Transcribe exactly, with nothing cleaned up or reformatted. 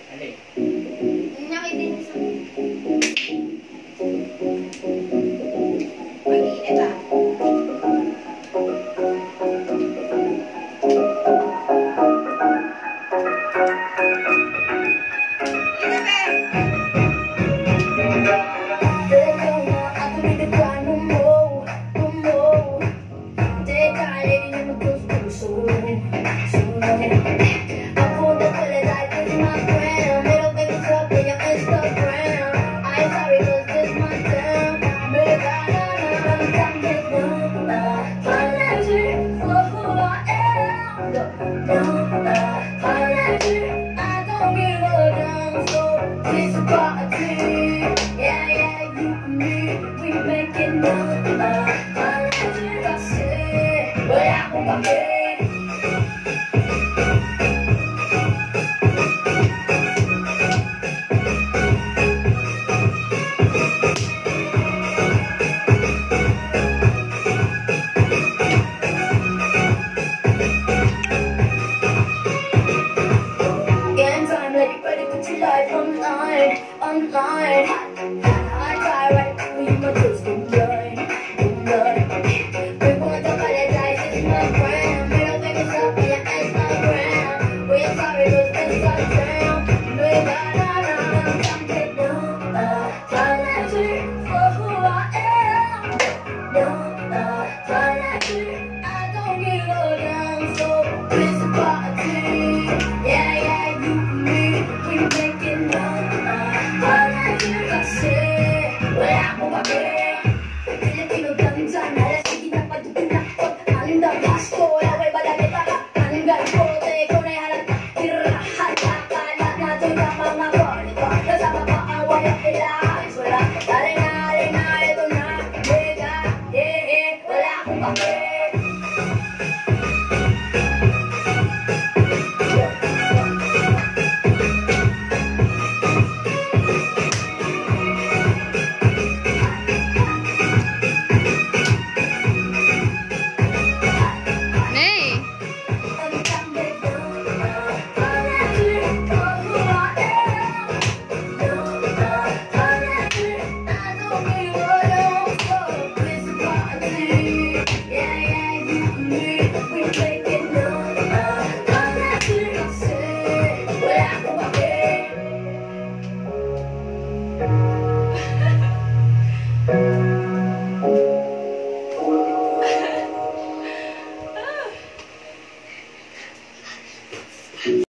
Alin? Nakidinig sa... Mag-init ah. Online, online. I try right with my twist and blood, blood. We want to apologize, it's my friend. Middle fingers up in your Instagram. We're sorry, but it's our turn.